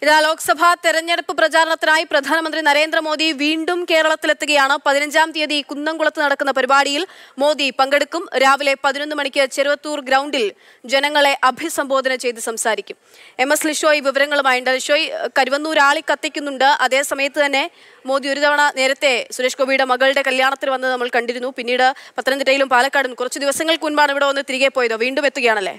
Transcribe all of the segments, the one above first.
ഇതാ ലോക്സഭാ തെരഞ്ഞെടുപ്പ് പ്രചാരണത്തിനായി പ്രധാനമന്ത്രി നരേന്ദ്രമോദി വീണ്ടും കേരളത്തിലെത്തുകയാണ്. 15-ാം തീയതി കുന്നംകുളത്ത് നടക്കുന്ന പരിപാടിയിൽ മോദി പങ്കെടുക്കും. രാവിലെ 11 മണിക്ക് ചെറുവത്തൂർ ഗ്രൗണ്ടിൽ ജനങ്ങളെ അഭിസംബോധന ചെയ്ത് സംസാരിക്കും. MS ലിഷോയ് വിവരങ്ങളുമായുണ്ട്. ലിഷോയ്, കരുവന്നൂർ ആളി കത്തിക്കുന്നുണ്ട്. അതേസമയത്ത് തന്നെ മോദി ഒരു തവണ നേരത്തെ സുരേഷ് ഗോപിയുടെ മകളുടെ കല്യാണത്തിന് വന്നത് നമ്മൾ കണ്ടിരുന്നു. പിന്നീട് പത്തനംതിട്ടയിലും പാലക്കാടും കുറച്ച് ദിവസങ്ങൾക്ക് മുൻപാണ് ഇവിടെ വന്ന് തിരികെ പോയത്. വീണ്ടും എത്തുകയാണല്ലേ?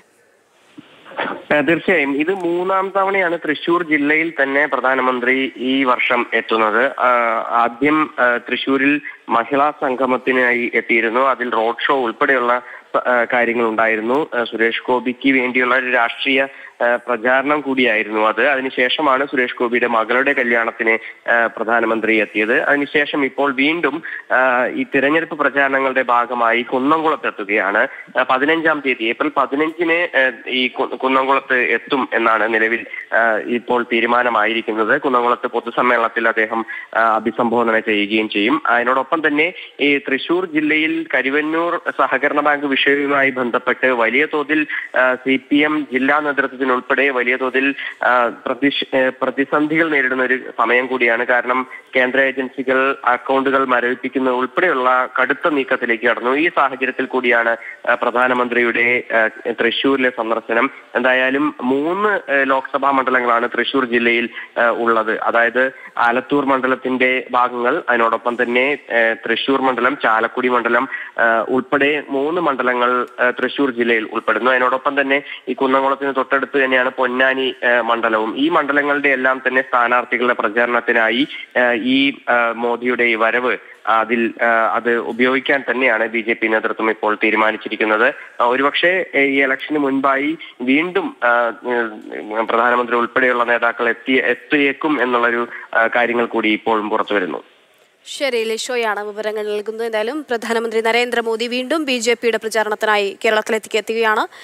തീർച്ചയായും ഇത് മൂന്നാം തവണയാണ് തൃശൂർ ജില്ലയിൽ തന്നെ പ്രധാനമന്ത്രി ഈ വർഷം എത്തുന്നത്. ആദ്യം തൃശൂരിൽ മഹിളാ സംഗമത്തിനായി എത്തിയിരുന്നു. അതിൽ റോഡ് ഷോ ഉൾപ്പെടെയുള്ള കാര്യങ്ങൾ ഉണ്ടായിരുന്നു. സുരേഷ് ഗോപിക്ക് വേണ്ടിയുള്ള ഒരു രാഷ്ട്രീയ പ്രചാരണം കൂടിയായിരുന്നു അത്. അതിനുശേഷമാണ് സുരേഷ് ഗോപിയുടെ മകളുടെ കല്യാണത്തിന് പ്രധാനമന്ത്രി എത്തിയത്. അതിനുശേഷം ഇപ്പോൾ വീണ്ടും ഈ തിരഞ്ഞെടുപ്പ് പ്രചാരണങ്ങളുടെ ഭാഗമായി കുന്നംകുളത്തെത്തുകയാണ്. 15-ാം തീയതി ഏപ്രിൽ 15-ന് ഈ കുന്നംകുളത്ത് എത്തും എന്നാണ് നിലവിൽ ഇപ്പോൾ തീരുമാനമായിരിക്കുന്നത്. കുന്നംകുളത്ത് പൊതുസമ്മേളനത്തിൽ അദ്ദേഹം അഭിസംബോധന ചെയ്യുകയും ചെയ്യും. അതിനോടൊപ്പം തന്നെ ഈ തൃശൂർ ജില്ലയിൽ കരുവന്നൂർ സഹകരണ ബാങ്ക് വിഷയവുമായി ബന്ധപ്പെട്ട് വലിയ തോതിൽ CPM ജില്ലാ നേതൃത്വത്തിൽ ഉൾപ്പെടെ വലിയ തോതിൽ പ്രതിസന്ധികൾ നേരിടുന്ന ഒരു സമയം കൂടിയാണ്. കാരണം കേന്ദ്ര ഏജൻസികൾ അക്കൗണ്ടുകൾ മരവിപ്പിക്കുന്നത് ഉൾപ്പെടെയുള്ള കടുത്ത നീക്കത്തിലേക്ക് കടന്നു. ഈ സാഹചര്യത്തിൽ കൂടിയാണ് പ്രധാനമന്ത്രിയുടെ തൃശ്ശൂരിലെ സന്ദർശനം. എന്തായാലും 3 ലോക്സഭാ മണ്ഡലങ്ങളാണ് തൃശ്ശൂർ ജില്ലയിൽ ഉള്ളത്. അതായത് ആലത്തൂർ മണ്ഡലത്തിന്റെ ഭാഗങ്ങൾ, അതിനോടൊപ്പം തന്നെ തൃശ്ശൂർ മണ്ഡലം, ചാലക്കുടി മണ്ഡലം ഉൾപ്പെടെ 3 മണ്ഡലങ്ങൾ തൃശ്ശൂർ ജില്ലയിൽ ഉൾപ്പെടുന്നു. അതിനോടൊപ്പം തന്നെ ഈ കുന്നംകുളത്തിന് തൊട്ടടുത്ത് തന്നെയാണ് പൊന്നാനി മണ്ഡലവും. ഈ മണ്ഡലങ്ങളുടെ എല്ലാം തന്നെ സ്ഥാനാർത്ഥികളുടെ പ്രചാരണത്തിനായി ഈ മോദിയുടെ ഈ വരവ് അത് ഉപയോഗിക്കാൻ തന്നെയാണ് BJP നേതൃത്വം ഇപ്പോൾ തീരുമാനിച്ചിരിക്കുന്നത്. ഒരുപക്ഷെ ഈ ഇലക്ഷന് മുൻപായി വീണ്ടും പ്രധാനമന്ത്രി ഉൾപ്പെടെയുള്ള നേതാക്കൾ എത്തിയേക്കും എന്നുള്ളൊരു കാര്യങ്ങൾ കൂടി ഇപ്പോഴും പുറത്തു വരുന്നു. ശരി, ലിഷോയാണ് വിവരങ്ങൾ നൽകുന്നത്. എന്തായാലും പ്രധാനമന്ത്രി നരേന്ദ്രമോദി വീണ്ടും BJPയുടെ പ്രചാരണത്തിനായി കേരളത്തിലെത്തിക്കുകയാണ്.